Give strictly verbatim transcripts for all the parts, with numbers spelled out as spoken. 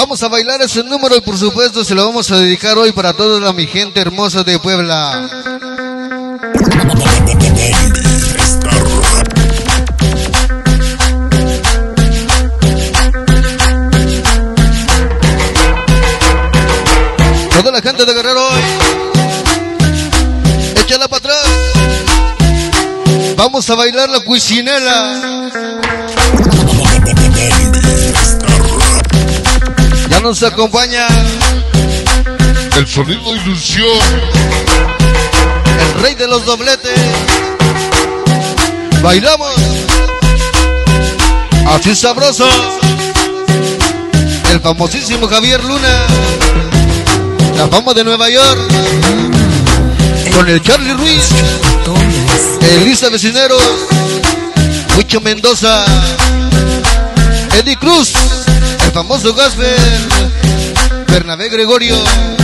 Vamos a bailar ese número y por supuesto se lo vamos a dedicar hoy para toda la mi gente hermosa de Puebla. Toda la gente de Guerrero hoy, échala para atrás. Vamos a bailar la cuisinela. Ya nos acompaña el sonido ilusión, el rey de los dobletes. Bailamos así sabroso, el famosísimo Javier Luna, la fama de Nueva York, con el Charlie Ruiz, Elisa Vecineros, Huicho Mendoza, Eddie Cruz, el famoso Gasper, Bernabé Gregorio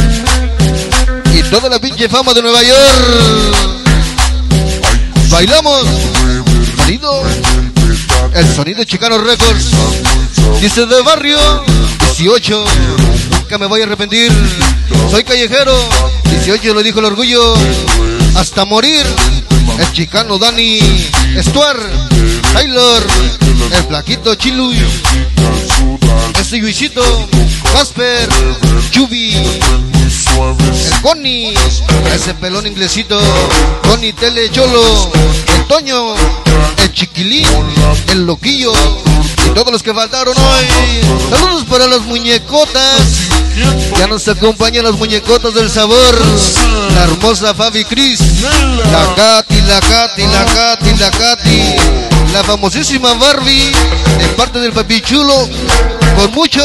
y toda la pinche fama de Nueva York. Bailamos sonido, el sonido Chicano Records. Dice de barrio dieciocho, nunca me voy a arrepentir. Soy callejero, dieciocho lo dijo el orgullo, hasta morir. El chicano Dani, Stuart, Taylor, el flaquito Chilu, ese Luisito, Casper, Chubi, el Connie, ese pelón inglesito, Connie Tele Cholo, el Toño, el Chiquilín, el Loquillo y todos los que faltaron hoy. Saludos para las muñecotas. Ya nos acompañan las muñecotas del sabor, la hermosa Fabi Cris, la Katy, la Katy, la Katy, la Katy, la famosísima Barbie, de parte del papi chulo, con mucho,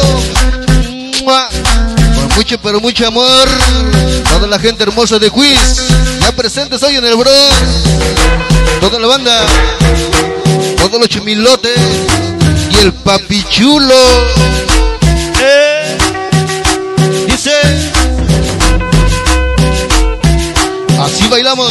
con mucho pero mucho amor. Toda la gente hermosa de Quiz, ya presentes hoy en el Bronx, toda la banda, todos los chimilotes y el papi chulo. Eh. Dice, así bailamos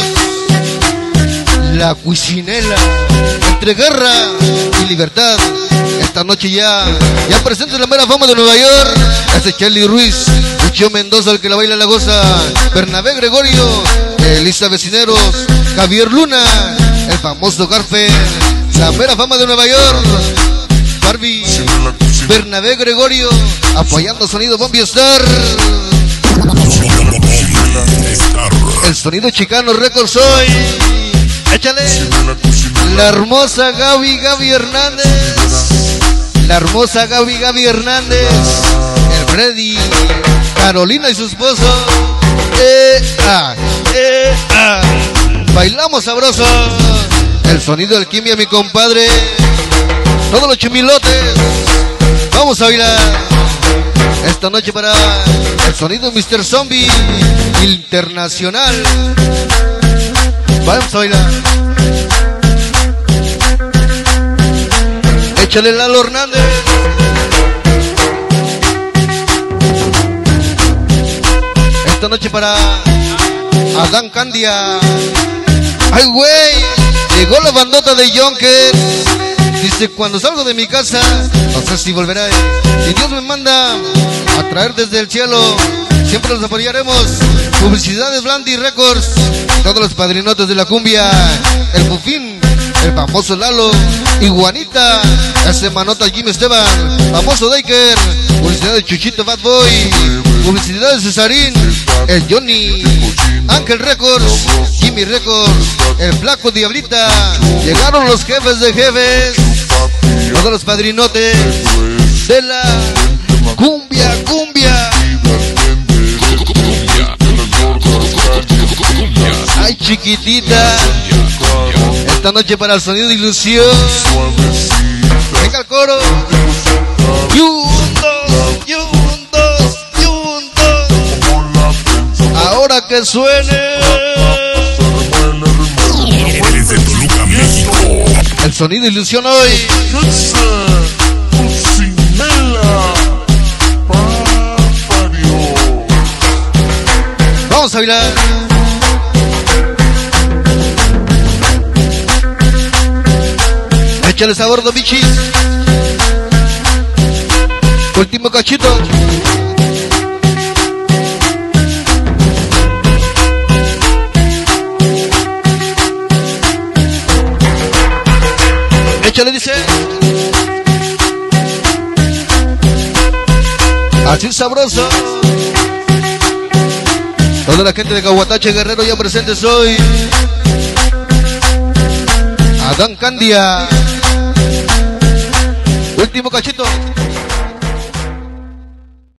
la cuisinela, entre guerra y libertad. Esta noche ya, ya presente la mera fama de Nueva York. Ese Charlie Ruiz, Huicho Mendoza, el que la baila la goza, Bernabé Gregorio, Elisa Vecineros, Javier Luna, el famoso Garfe, la mera fama de Nueva York, Barbie, Bernabé Gregorio, apoyando sonido Bombi Star, el sonido Chicano Records hoy. Échale la hermosa Gaby Gaby Hernández, la hermosa Gaby Gaby Hernández, el Freddy, Carolina y su esposo. Eh, ah, eh, ah. Bailamos sabroso, el sonido del Kimia, mi compadre, todos los chimilotes. Vamos a bailar esta noche para el sonido mister Zombie Internacional. Vamos a bailar. Échale Lalo Hernández. Esta noche para Adán Candia. Ay, güey, llegó la bandota de Yonker. Dice, cuando salgo de mi casa, no sé si volverá. Si Dios me manda a traer desde el cielo, siempre los apoyaremos. Publicidades Blandi Records, todos los padrinotes de la cumbia, el Bufín, el famoso Lalo, Iguanita, ese manota Jimmy Esteban, famoso Daker, publicidad de Chuchito Bad Boy, publicidad de Cesarín, el Johnny, Ángel Records, Jimmy Records, el flaco Diablita. Llegaron los jefes de jefes, todos los padrinotes de la cumbia, cumbia. Ay, chiquitita, esta noche para el sonido de ilusión. Venga el coro. Y un, dos, y un, dos, y un, dos. Ahora que suene el sonido de ilusión hoy. Vamos a bailar. Échale sabor, Domichis. Último cachito. Échale, dice. Así sabroso. Toda la gente de Caguatache Guerrero ya presentes hoy. Adán Candia. Último cachito.